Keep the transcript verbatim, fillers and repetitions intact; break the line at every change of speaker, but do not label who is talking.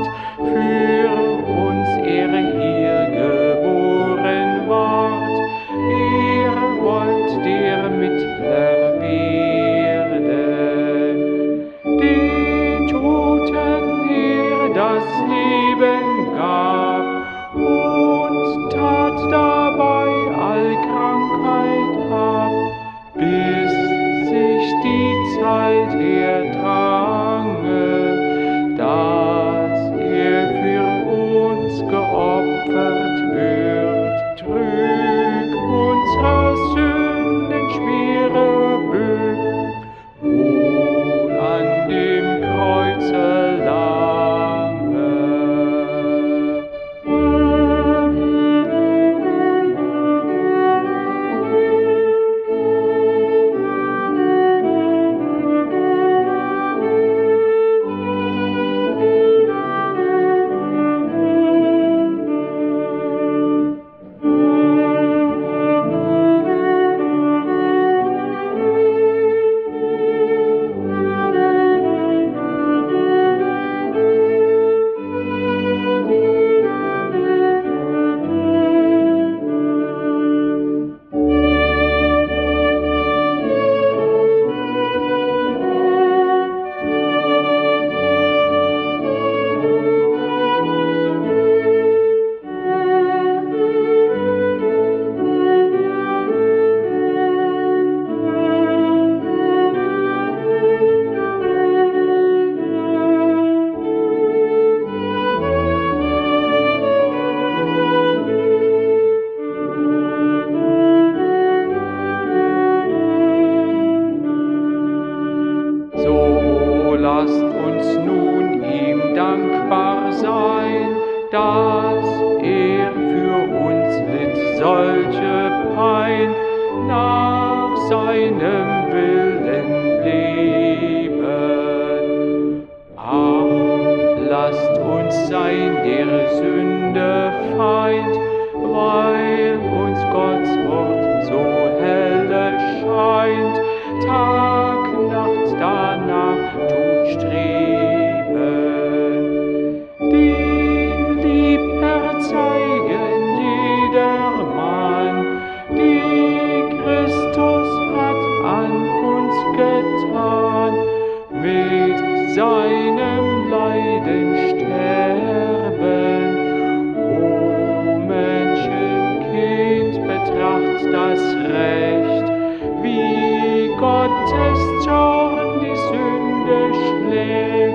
für uns er hier geboren ward. Ihr wollt der Mittler werden, den Toten er das Leben gab und tat dabei all Krankheit ab, bis sich die Zeit erdrange, dass er für uns geopfert wird, trüg unserer Sünden schwere Böck, wohl an dem Kreuze lange. Lasst uns nun ihm dankbar sein, dass er für uns litt solche Pein, nach seinem Willen leben. Ach, lasst uns sein der Sünde Feind, weil uns Gottes Wort so helle scheint, Tag, Nacht danach tut streben. Die lieb erzeigen jedermann, die Christus hat an uns getan, mit seinem Leiden sterben. O Menschenkind, betracht das Recht, wie Gottes Zorn die Sünde schlägt.